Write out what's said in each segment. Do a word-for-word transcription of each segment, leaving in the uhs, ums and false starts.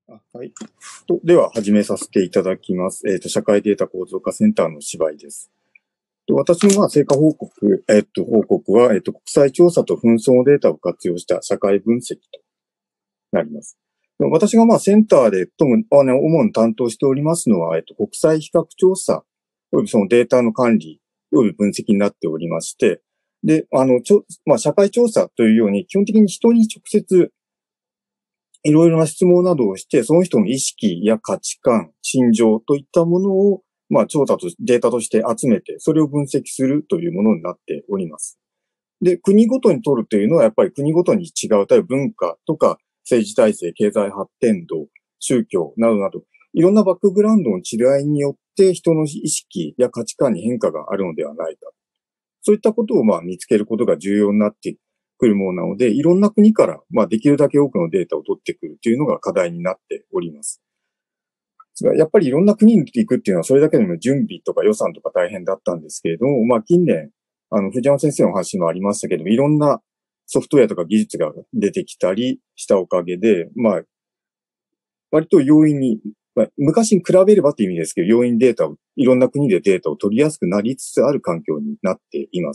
あはい。と、では、始めさせていただきます。えっ、と、社会データ構造化センターの芝居です。と私の、まあ、成果報告、えっ、と、報告は、えっ、と、国際調査と紛争データを活用した社会分析となります。私が、まあ、センターで、とも、あの、主に担当しておりますのは、えっ、と、国際比較調査、およびそのデータの管理、および分析になっておりまして、で、あの、ちょ、まあ、社会調査というように、基本的に人に直接、いろいろな質問などをして、その人の意識や価値観、心情といったものを、まあ、調査と、データとして集めて、それを分析するというものになっております。で、国ごとに取るというのは、やっぱり国ごとに違う、例えば文化とか政治体制、経済発展度、宗教などなど、いろんなバックグラウンドの違いによって人の意識や価値観に変化があるのではないか。そういったことをまあ見つけることが重要になってくるものなので、いろんな国からまあできるだけ多くのデータを取ってくるというのが課題になっております。やっぱりいろんな国に行くっていうのはそれだけでも準備とか予算とか大変だったんですけれども、まあ近年、あの藤山先生の話もありましたけども、いろんなソフトウェアとか技術が出てきたりしたおかげで、まあ割と容易に、まあ、昔に比べればっていう意味ですけど、容易にデータを、いろんな国でデータを取りやすくなりつつある環境になっています。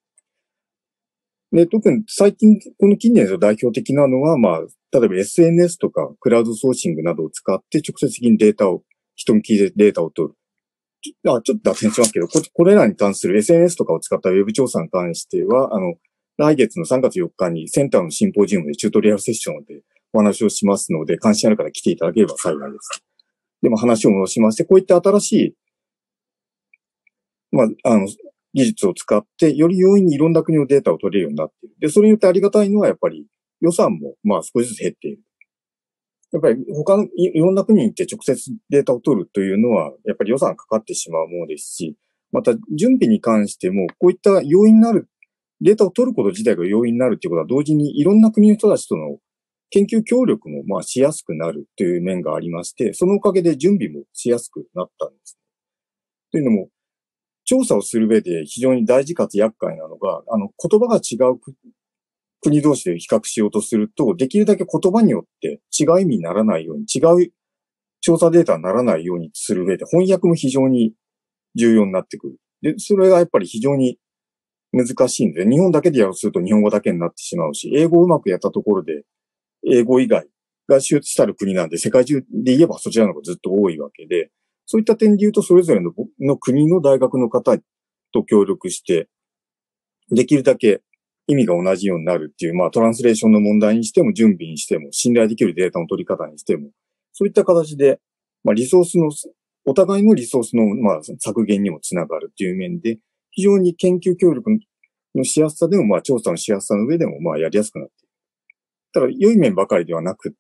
で、特に最近、この近年の代表的なのは、まあ、例えば エスエヌエス とかクラウドソーシングなどを使って直接的にデータを、人に聞いてデータを取る。あ、ちょっと脱線しますけど、ここれらに関する エスエヌエス とかを使ったウェブ調査に関しては、あの、来月のさんがつよっかにセンターのシンポジウムでチュートリアルセッションでお話をしますので、関心ある方来ていただければ幸いです。でも話を戻しまして、こういった新しい、まあ、あの、技術を使って、より容易にいろんな国のデータを取れるようになっている。で、それによってありがたいのは、やっぱり予算も、まあ少しずつ減っている。やっぱり他のいろんな国に行って直接データを取るというのは、やっぱり予算がかかってしまうものですし、また準備に関しても、こういった要因になる、データを取ること自体が要因になるということは、同時にいろんな国の人たちとの研究協力もまあしやすくなるという面がありまして、そのおかげで準備もしやすくなったんです。というのも、調査をする上で非常に大事かつ厄介なのが、あの、言葉が違う国同士で比較しようとすると、できるだけ言葉によって違う意味にならないように、違う調査データにならないようにする上で、翻訳も非常に重要になってくる。で、それがやっぱり非常に難しいんで、日本だけでやろうとすると日本語だけになってしまうし、英語をうまくやったところで、英語以外が周知したる国なんで、世界中で言えばそちらの方がずっと多いわけで、そういった点で言うと、それぞれのの国の大学の方と協力して、できるだけ意味が同じようになるっていう、まあトランスレーションの問題にしても、準備にしても、信頼できるデータの取り方にしても、そういった形で、まあリソースの、お互いのリソースの、まあ、削減にもつながるっていう面で、非常に研究協力のしやすさでも、まあ調査のしやすさの上でも、まあやりやすくなっている。ただ、良い面ばかりではなくって、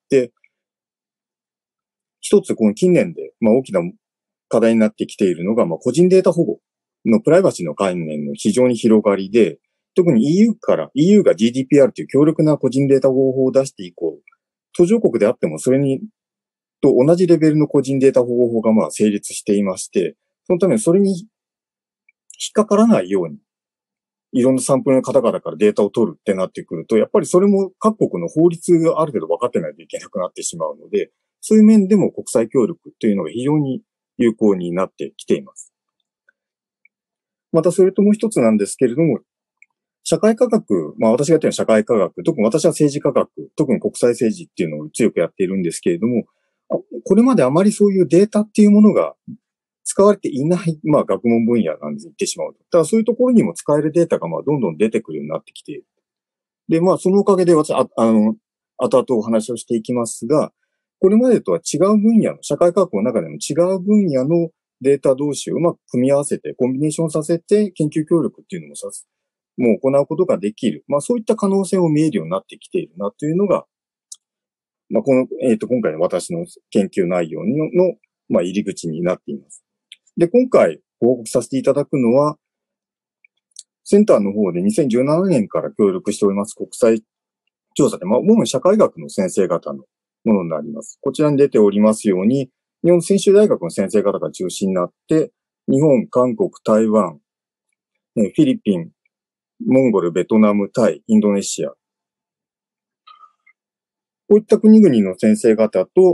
一つこの近年で、まあ大きな課題になってきているのが、まあ個人データ保護のプライバシーの概念の非常に広がりで、特に イーユー から、イーユー が ジーディーピーアール という強力な個人データ保護法を出して以降、途上国であってもそれに、と同じレベルの個人データ保護法がまあ成立していまして、そのためにそれに引っかからないように、いろんなサンプルの方々からデータを取るってなってくると、やっぱりそれも各国の法律がある程度分かってないといけなくなってしまうので、そういう面でも国際協力というのが非常に有効になってきています。またそれともう一つなんですけれども、社会科学、まあ私がやってるのは社会科学、特に私は政治科学、特に国際政治っていうのを強くやっているんですけれども、これまであまりそういうデータっていうものが使われていない、まあ学問分野なんで言ってしまうと。ただそういうところにも使えるデータがまあどんどん出てくるようになってきている。で、まあそのおかげで私、あ、あの、後々お話をしていきますが、これまでとは違う分野の、社会科学の中でも違う分野のデータ同士をうまく組み合わせて、コンビネーションさせて研究協力っていうのもさす、もう行うことができる。まあそういった可能性を見えるようになってきているなというのが、まあこの、えっと、今回の私の研究内容の、のまあ入り口になっています。で、今回報告させていただくのは、センターの方でにせんじゅうななねんから協力しております国際調査で、まあ、主に社会学の先生方のものになります。こちらに出ておりますように、日本専修大学の先生方が中心になって、日本、韓国、台湾、フィリピン、モンゴル、ベトナム、タイ、インドネシア。こういった国々の先生方と、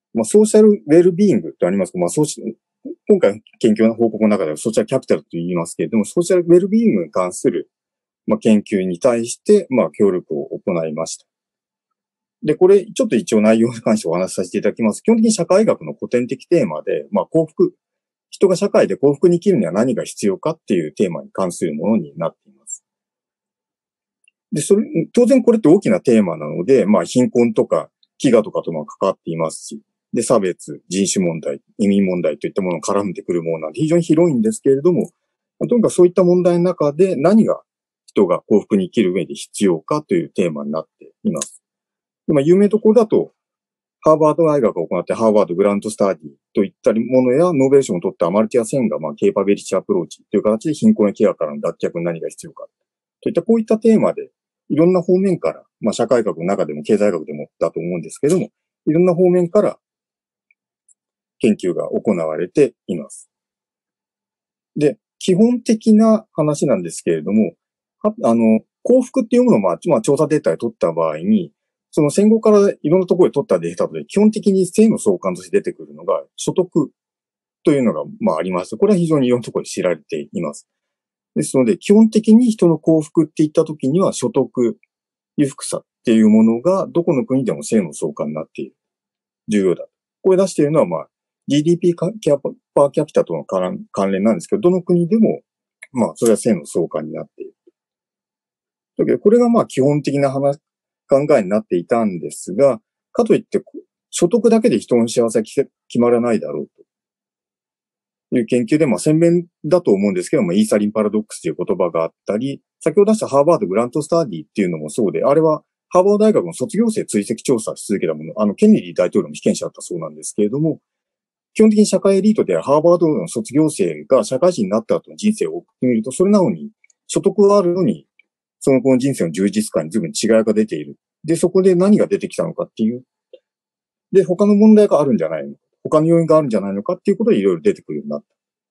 まあ、ソーシャルウェルビーイングとありますけど、まあ、ソーシ今回の研究の報告の中ではソーシャルキャピタルと言いますけれども、ソーシャルウェルビーイングに関する、まあ、研究に対して、まあ、協力を行いました。で、これ、ちょっと一応内容に関してお話しさせていただきます。基本的に社会学の古典的テーマで、まあ、幸福、人が社会で幸福に生きるには何が必要かっていうテーマに関するものになっています。で、それ、当然これって大きなテーマなので、まあ、貧困とか飢餓とかとも関わっていますし、で、差別、人種問題、移民問題といったものを絡んでくるものなんで非常に広いんですけれども、とにかくそういった問題の中で何が人が幸福に生きる上で必要かというテーマになっています。でまあ、有名どころだと、ハーバード大学が行ってハーバードグラントスタディといったものや、ノーベル賞を取ったアマルティア・センが、まあ、ケーパビリティアプローチという形で貧困や飢餓からの脱却に何が必要か。といったこういったテーマで、いろんな方面から、まあ、社会学の中でも経済学でもだと思うんですけれども、いろんな方面から研究が行われています。で、基本的な話なんですけれども、あの、幸福っていうものを、まあ、まあ、調査データで取った場合に、その戦後からいろんなところで取ったデータで、基本的に性の相関として出てくるのが、所得というのが、まあ、あります。これは非常にいろんなところで知られています。ですので、基本的に人の幸福っていったときには、所得、裕福さっていうものが、どこの国でも性の相関になっている。重要だ。これ出しているのは、まあ、ジーディーピー パーキャピタとの関連なんですけど、どの国でも、まあ、それは性の相関になっている。だけど、これがまあ、基本的な話、考えになっていたんですが、かといって、所得だけで人の幸せは決まらないだろうという研究で、まあ、鮮明だと思うんですけども、イーサリンパラドックスという言葉があったり、先ほど出したハーバードグラントスタディっていうのもそうで、あれはハーバード大学の卒業生追跡調査し続けたもの、あの、ケネディ大統領の被験者だったそうなんですけれども、基本的に社会エリートであるハーバードの卒業生が社会人になった後の人生を送ってみると、それなのに、所得はあるのに、その子の人生の充実感に随分違いが出ている。で、そこで何が出てきたのかっていう。で、他の問題があるんじゃないのか。他の要因があるんじゃないのかっていうことでいろいろ出てくるようになった。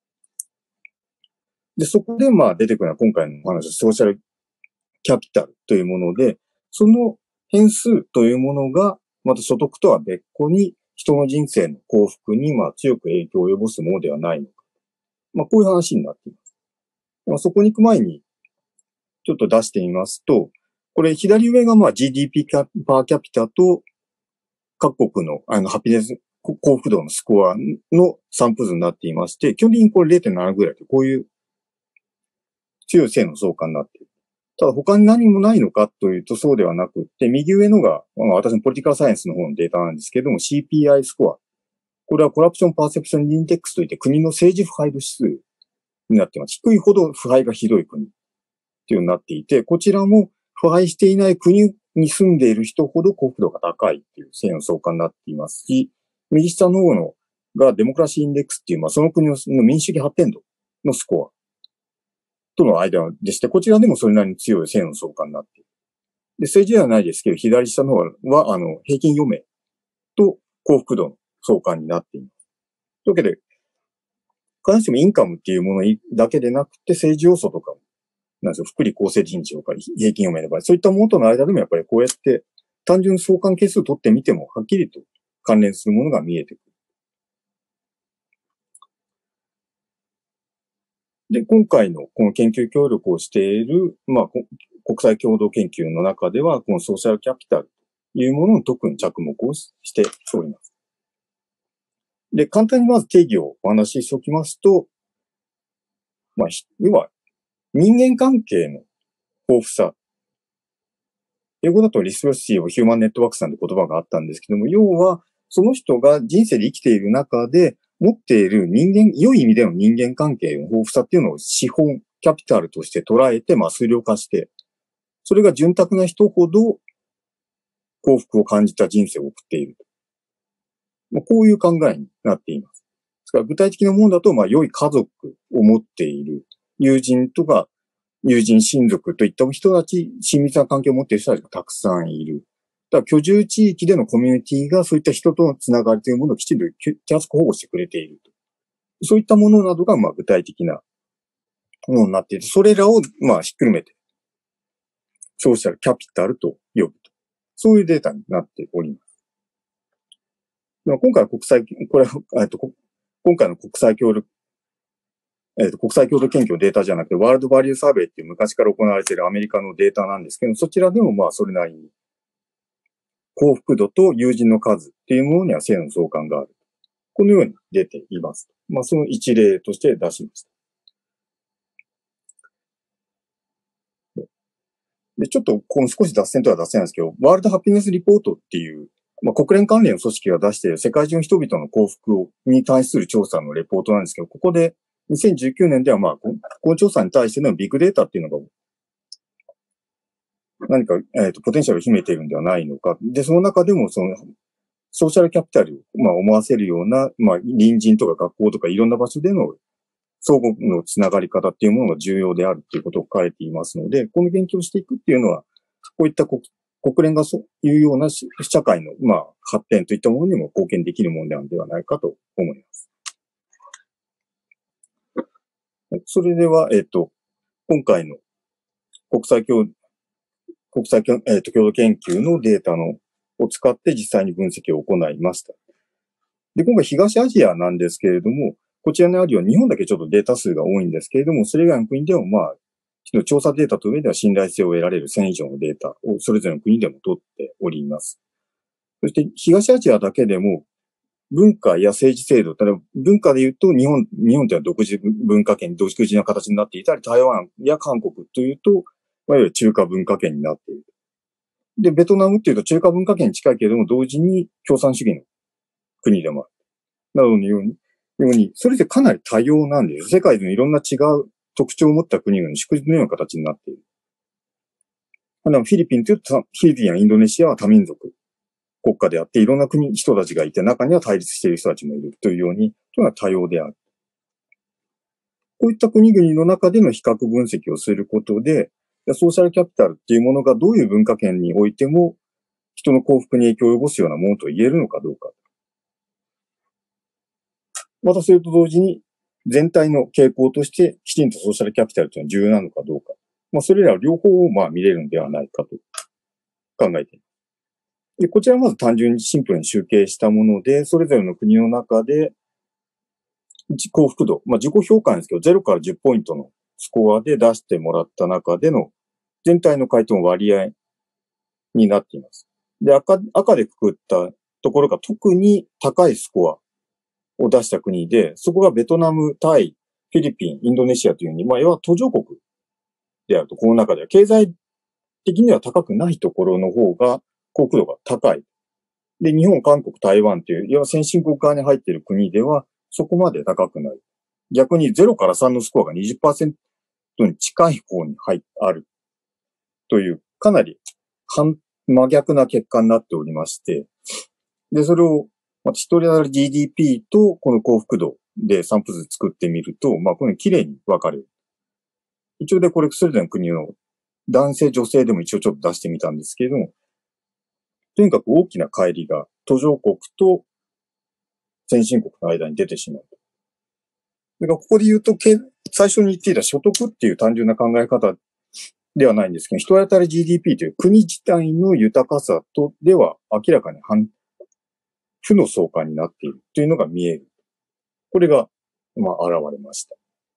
で、そこでまあ出てくるのは今回のお話、ソーシャルキャピタルというもので、その変数というものが、また所得とは別個に人の人生の幸福にまあ強く影響を及ぼすものではないのか。まあこういう話になっています。まあ、そこに行く前にちょっと出してみますと、これ左上がまあ ジーディーピー パーキャピタと各国のあのハピネス幸福度のスコアの散布図になっていまして、基本的にこれ ゼロてんなな ぐらいとこういう強い正の相関になっている。ただ他に何もないのかというとそうではなくって、右上のが、まあ、私のポリティカルサイエンスの方のデータなんですけれども シーピーアイ スコア。これはコラプションパーセプションインデックスといって国の政治腐敗度指数になっています。低いほど腐敗がひどい国というようになっていて、こちらも腐敗していない国に住んでいる人ほど幸福度が高いという正の相関になっていますし、右下の方のがデモクラシーインデックスっていう、まあ、その国の民主主義発展度のスコアとの間でして、こちらでもそれなりに強い正の相関になっている。で、政治ではないですけど、左下の方は、あの、平均余命と幸福度の相関になっています。というわけで、必ずしもインカムっていうものだけでなくて、政治要素とかも、なんですよ、福利厚生人事とか平均余命の場合、そういったものとの間でもやっぱりこうやって単純相関係数を取ってみても、はっきりと関連するものが見えてくる。で、今回のこの研究協力をしている、まあ、国際共同研究の中では、このソーシャルキャピタルというものに特に着目をしております。で、簡単にまず定義をお話ししておきますと、まあ、要は人間関係の豊富さ。英語だとリソーシーをヒューマンネットワークさんって言葉があったんですけども、要はその人が人生で生きている中で持っている人間、良い意味での人間関係の豊富さっていうのを資本、キャピタルとして捉えて、まあ数量化して、それが潤沢な人ほど幸福を感じた人生を送っている。まあ、こういう考えになっています。ですから具体的なものだと、まあ良い家族を持っている友人とか、友人、親族といった人たち、親密な関係を持っている人たちがたくさんいる。だから居住地域でのコミュニティがそういった人とのつながりというものをきちんと手厚く保護してくれていると。そういったものなどがまあ具体的なものになっていて、それらをまあひっくるめて、ソーシャルキャピタルと呼ぶと。そういうデータになっております。 でも今回の国際、これ、えっと、今回の国際協力、えっと、国際共同研究のデータじゃなくて、ワールドバリューサーベイっていう昔から行われているアメリカのデータなんですけど、そちらでもまあそれなりに幸福度と友人の数っていうものには正の相関がある。このように出ています。まあその一例として出しました。で、ちょっとこの少し脱線とは脱線なんですけど、ワールドハピネスリポートっていう、まあ国連関連の組織が出している世界中の人々の幸福をに対する調査のレポートなんですけど、ここでにせんじゅうきゅうねんではまあ、この調査に対してのビッグデータっていうのが何か、えっと、ポテンシャルを秘めているんではないのか。で、その中でもそのソーシャルキャピタルを、まあ、思わせるような、まあ、隣人とか学校とかいろんな場所での相互のつながり方っていうものが重要であるっていうことを書かれていますので、この研究をしていくっていうのは、こういった国国連がそういうような社会の、まあ、発展といったものにも貢献できるものではないかと思います。それでは、えっと、今回の国際共、国際共、えっと、共同研究のデータのを使って実際に分析を行いました。で、今回東アジアなんですけれども、こちらのあるように日本だけちょっとデータ数が多いんですけれども、それ以外の国でもまあ、調査データと上では信頼性を得られるせん以上のデータをそれぞれの国でも取っております。そして東アジアだけでも文化や政治制度、例えば文化で言うと日本、日本では独自文化圏、独自な形になっていたり、台湾や韓国というと、いわゆる中華文化圏になっている。で、ベトナムっていうと中華文化圏に近いけれども、同時に共産主義の国でもある。などのように、ように、それでかなり多様なんです。世界でのいろんな違う特徴を持った国々の縮図のような形になっている。フィリピンというと、フィリピンやインドネシアは多民族国家であって、いろんな国、人たちがいて、中には対立している人たちもいるというように、というのは多様である。こういった国々の中での比較分析をすることで、ソーシャルキャピタルっていうものがどういう文化圏においても、人の幸福に影響を及ぼすようなものと言えるのかどうか。またそれと同時に、全体の傾向として、きちんとソーシャルキャピタルというのは重要なのかどうか。まあ、それら両方をまあ見れるのではないかと考えています。で、こちらはまず単純にシンプルに集計したもので、それぞれの国の中で、幸福度、まあ、自己評価なんですけど、ゼロからじゅっポイントのスコアで出してもらった中での全体の回答の割合になっています。で、赤、赤でくくったところが特に高いスコアを出した国で、そこがベトナム、タイ、フィリピン、インドネシアというふうに、まあ、要は途上国であると、この中では経済的には高くないところの方が幸福度が高い。で、日本、韓国、台湾という、要は先進国側に入っている国では、そこまで高くない。逆にゼロからさんのスコアが にじゅっパーセント に近い方に入ある。という、かなり反真逆な結果になっておりまして、で、それを、また一人当たり ジーディーピー とこの幸福度で散布図作ってみると、まあ、このように綺麗に分かれる。一応でこれそれぞれの国の男性、女性でも一応ちょっと出してみたんですけれども、とにかく大きな乖離が途上国と先進国の間に出てしまう。だからここで言うと、最初に言っていた所得っていう単純な考え方ではないんですけど、一人当たり ジーディーピー という国自体の豊かさとでは明らかに反負の相関になっているというのが見える。これが、まあ、現れました。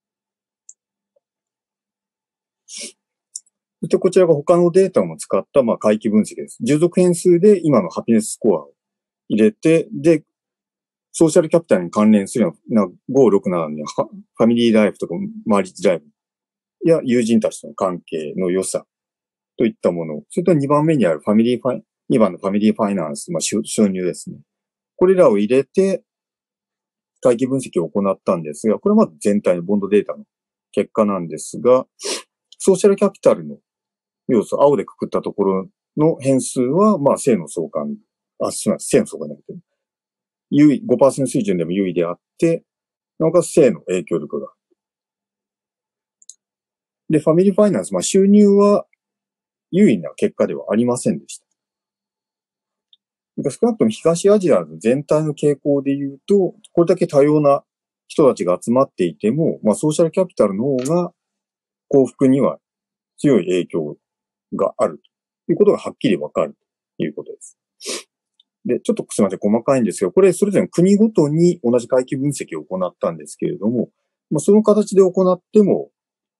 で、こちらが他のデータも使った、まあ、回帰分析です。従属変数で今のハピネススコアを入れて、で、ソーシャルキャピタルに関連するようなご、ろく、ななのファミリーライフとかマリッジライフや友人たちとの関係の良さといったもの。それとにばんめにあるファミリーファイ、にばんのファミリーファイナンス、まあ、収入ですね。これらを入れて、回帰分析を行ったんですが、これはまず全体のボンドデータの結果なんですが、ソーシャルキャピタルの要素、青でくくったところの変数は、まあ、正の相関、あ、すみません、正の相関じゃなくて、優位、ごパーセント 水準でも優位であって、なおかつ正の影響力が。で、ファミリーファイナンス、まあ、収入は優位な結果ではありませんでした。少なくとも東アジアの全体の傾向で言うと、これだけ多様な人たちが集まっていても、まあ、ソーシャルキャピタルの方が幸福には強い影響があるということがはっきりわかるということです。 で、ちょっとすみません、細かいんですが、これそれぞれの国ごとに同じ回帰分析を行ったんですけれども、まあ、その形で行っても、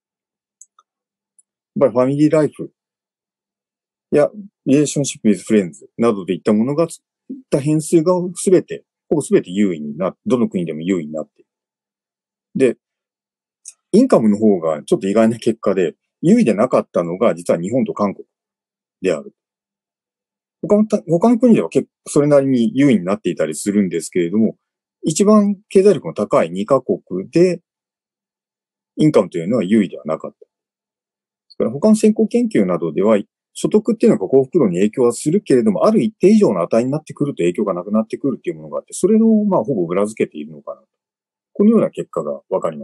やっぱりファミリーライフやリレーションシップ with friends などでいったものが、った変数がすべて、ほぼすべて優位にな、どの国でも優位になっている。で、インカムの方がちょっと意外な結果で、優位でなかったのが実は日本と韓国である。他のた、他の国では結構それなりに優位になっていたりするんですけれども、一番経済力の高いにカ国で、インカムというのは優位ではなかった。ですから他の先行研究などでは、所得っていうのが幸福度に影響はするけれども、ある一定以上の値になってくると影響がなくなってくるっていうものがあって、それをまあほぼ裏付けているのかなと。このような結果がわかります。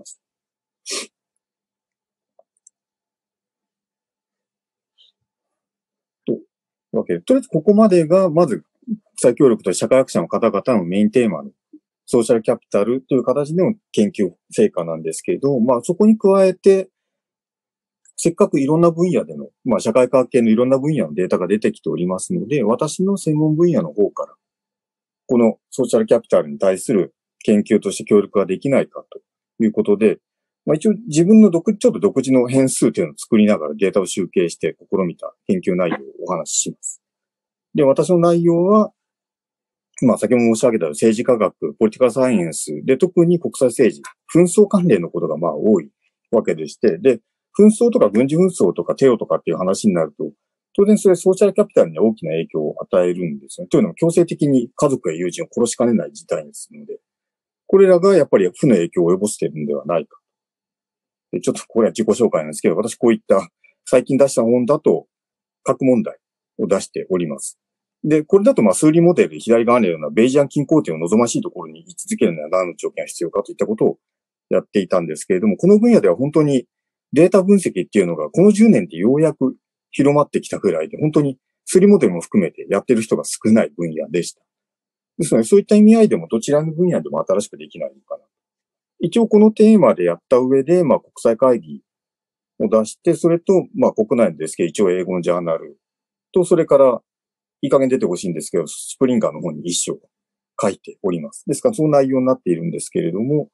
というわけで、とりあえずここまでが、まず、国際協力と社会学者の方々のメインテーマのソーシャルキャピタルという形での研究成果なんですけれど、まあそこに加えて、せっかくいろんな分野での、まあ社会科学系のいろんな分野のデータが出てきておりますので、私の専門分野の方から、このソーシャルキャピタルに対する研究として協力ができないかということで、まあ一応自分の独、ちょっと独自の変数というのを作りながらデータを集計して試みた研究内容をお話しします。で、私の内容は、まあ先ほど申し上げた政治科学、ポリティカルサイエンスで特に国際政治、紛争関連のことがまあ多いわけでして、で、紛争とか軍事紛争とかテロとかっていう話になると、当然それソーシャルキャピタルに大きな影響を与えるんですよね。というのも強制的に家族や友人を殺しかねない事態ですので、これらがやっぱり負の影響を及ぼしているのではないか。で、ちょっとこれは自己紹介なんですけど、私こういった最近出した本だと核問題を出しております。で、これだとまあ数理モデルで左側のようなベイジャン均衡点を望ましいところに位置づけるには何の条件が必要かといったことをやっていたんですけれども、この分野では本当にデータ分析っていうのがこのじゅうねんでようやく広まってきたくらいで、本当に数理モデルも含めてやってる人が少ない分野でした。ですので、そういった意味合いでもどちらの分野でも新しくできないのかな。一応このテーマでやった上で、まあ国際会議を出して、それと、まあ国内ですけど、一応英語のジャーナルと、それからいい加減出てほしいんですけど、スプリンガーの方に一章書いております。ですから、その内容になっているんですけれども、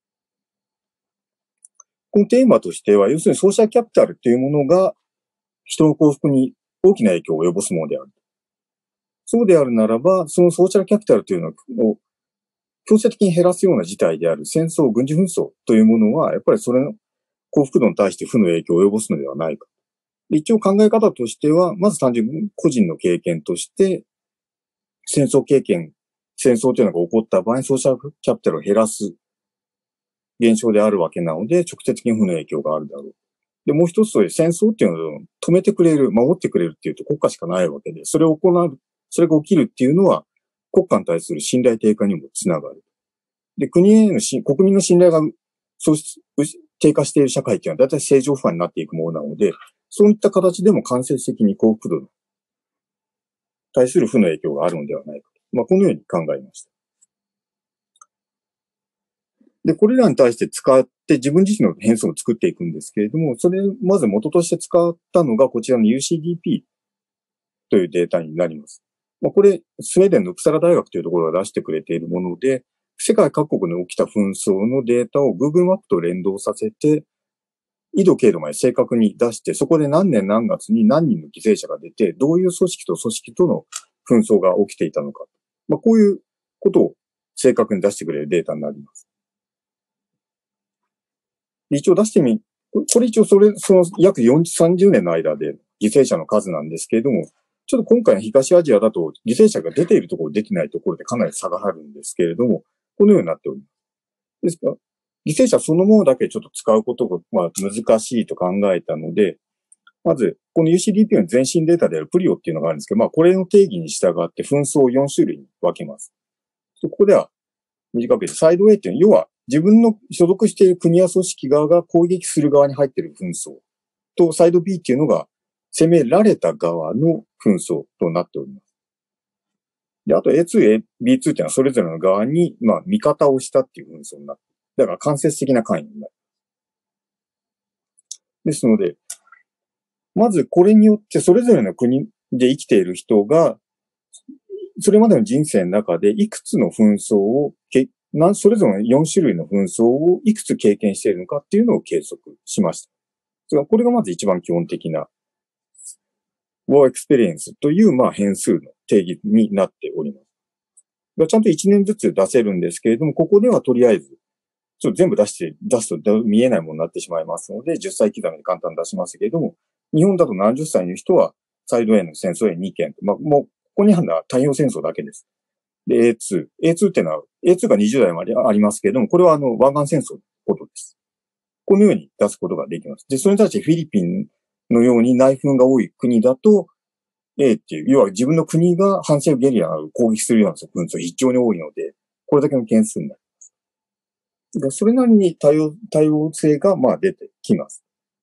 このテーマとしては、要するにソーシャルキャピタルというものが人の幸福に大きな影響を及ぼすものである。そうであるならば、そのソーシャルキャピタルというのを強制的に減らすような事態である戦争、軍事紛争というものは、やっぱりそれの幸福度に対して負の影響を及ぼすのではないか。一応考え方としては、まず単純に個人の経験として、戦争経験、戦争というのが起こった場合にソーシャルキャピタルを減らす現象であるわけなので、直接的に負の影響があるだろう。で、もう一つそれ戦争っていうのを止めてくれる、守ってくれるっていうと国家しかないわけで、それを行う、それが起きるっていうのは国家に対する信頼低下にもつながる。で、国へのし、国民の信頼がそう低下している社会っていうのは大体正常不安になっていくものなので、そういった形でも間接的に幸福度に対する負の影響があるのではないかと。まあ、このように考えました。で、これらに対して使って自分自身の変数を作っていくんですけれども、それ、まず元として使ったのがこちらの ユーシーディーピー というデータになります。まあ、これ、スウェーデンのウプサラ大学というところが出してくれているもので、世界各国に起きた紛争のデータを Google マップと連動させて、緯度経度まで正確に出して、そこで何年何月に何人の犠牲者が出て、どういう組織と組織との紛争が起きていたのか。まあ、こういうことを正確に出してくれるデータになります。一応出してみ、これ一応それ、その約よんじゅう、さんじゅうねんの間で犠牲者の数なんですけれども、ちょっと今回の東アジアだと犠牲者が出ているところ、出てないところでかなり差があるんですけれども、このようになっております。ですから、犠牲者そのものだけちょっと使うことが、まあ、難しいと考えたので、まず、この ユーシーディーピー の前身データであるプリオっていうのがあるんですけど、まあ、これの定義に従って紛争をよん種類に分けます。ここでは、短く言って、サイド A っていうのは、要は自分の所属している国や組織側が攻撃する側に入っている紛争と、サイド B っていうのが攻められた側の紛争となっております。で、あと エーツー、ビーツー っていうのはそれぞれの側に、まあ、味方をしたっていう紛争になって、だから間接的な関与になる。ですので、まずこれによってそれぞれの国で生きている人が、 それまでの人生の中でいくつの紛争をけ、なんそれぞれのよん種類の紛争をいくつ経験しているのかっていうのを計測しました。それはこれがまず一番基本的な War Experience というまあ変数の定義になっております。ちゃんといちねんずつ出せるんですけれども、ここではとりあえず、ちょっと全部出して、出すと見えないものになってしまいますので、じゅっさい刻みで簡単に出しますけれども、日本だとななじゅっさいの人は、サイド A の戦争へにけん。まあ、もう、ここにあるのは太平洋戦争だけです。で、エーツー。エーツー っていうのは、エーツー がにじゅう代までありますけれども、これはあの、湾岸戦争のことです。このように出すことができます。で、それに対してフィリピンのように内紛が多い国だと、A っていう、要は自分の国が反政府ゲリラを攻撃するような紛争非常に多いので、これだけの件数になります。で、それなりに多様、多様性がまあ出てきます。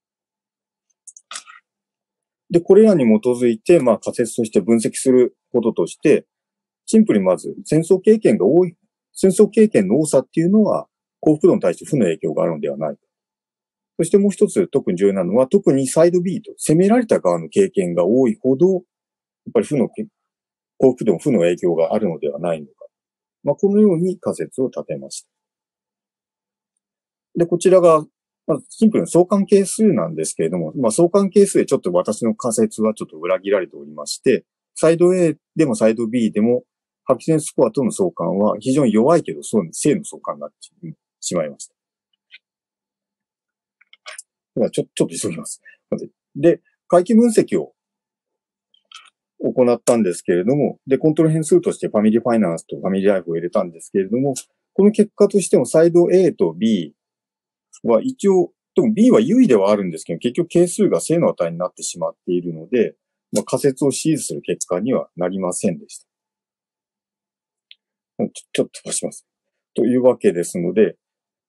で、これらに基づいて、まあ仮説として分析することとして、シンプルにまず戦争経験が多い、戦争経験の多さっていうのは幸福度に対して負の影響があるのではないか。そしてもう一つ特に重要なのは、特にサイド B と攻められた側の経験が多いほど、やっぱり負の、幸福度も負の影響があるのではないのか。まあ、このように仮説を立てました。で、こちらが、まあ、シンプルな相関係数なんですけれども、まあ、相関係数でちょっと私の仮説はちょっと裏切られておりまして、サイド A でもサイド B でも、ハピネススコアとの相関は非常に弱いけど、そう正の相関になってしまいました。ではちょ、ちょっと急ぎます。で、回帰分析を行ったんですけれども、で、コントロール変数としてファミリーファイナンスとファミリーライフを入れたんですけれども、この結果としてもサイド A と B は一応、でも B は優位ではあるんですけど、結局係数が正の値になってしまっているので、まあ、仮説を支持する結果にはなりませんでした。ちょ、ちょっと飛ばします。というわけですので、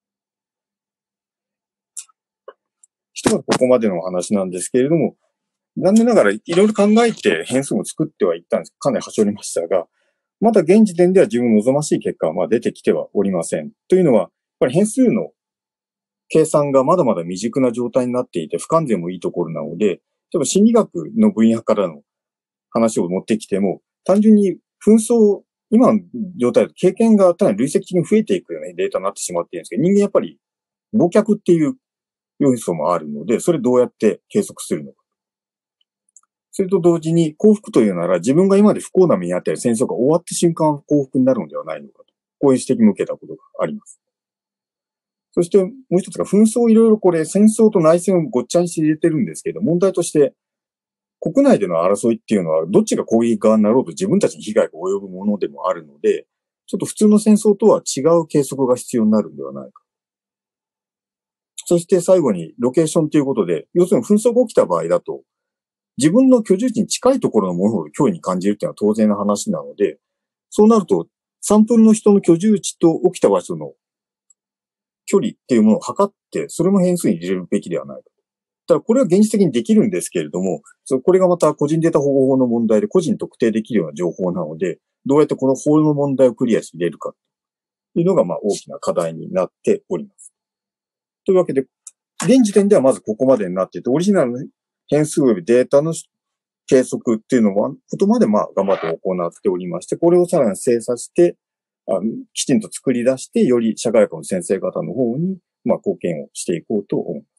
ひとまずここまでのお話なんですけれども、残念ながらいろいろ考えて変数も作ってはいったんです。かなり端折りましたが、まだ現時点では十分望ましい結果はまあ出てきてはおりません。というのは、やっぱり変数の計算がまだまだ未熟な状態になっていて不完全もいいところなので、例えば心理学の分野からの話を持ってきても、単純に紛争、今の状態だと経験が単に累積的に増えていくようなデータになってしまっているんですけど、人間やっぱり忘却っていう要素もあるので、それどうやって計測するのか。それと同時に幸福というなら自分が今まで不幸な目にあったり戦争が終わった瞬間は幸福になるのではないのかと。こういう指摘も受けたことがあります。そしてもう一つが紛争をいろいろこれ戦争と内戦をごっちゃにして入れてるんですけど、問題として国内での争いっていうのはどっちが攻撃側になろうと自分たちに被害が及ぶものでもあるので、ちょっと普通の戦争とは違う計測が必要になるんではないか。そして最後にロケーションということで、要するに紛争が起きた場合だと、自分の居住地に近いところのものを脅威に感じるっていうのは当然の話なので、そうなるとサンプルの人の居住地と起きた場所の距離っていうものを測って、それも変数に入れるべきではないか。ただこれは現実的にできるんですけれども、これがまた個人データ保護法の問題で個人特定できるような情報なので、どうやってこの法の問題をクリアして入れるかというのがまあ大きな課題になっております。というわけで、現時点ではまずここまでになっていて、オリジナルの変数及びデータの計測っていうのは、ことまでまあ頑張って行っておりまして、これをさらに精査して、あのきちんと作り出して、より社会科の先生方の方にまあ貢献をしていこうと思います。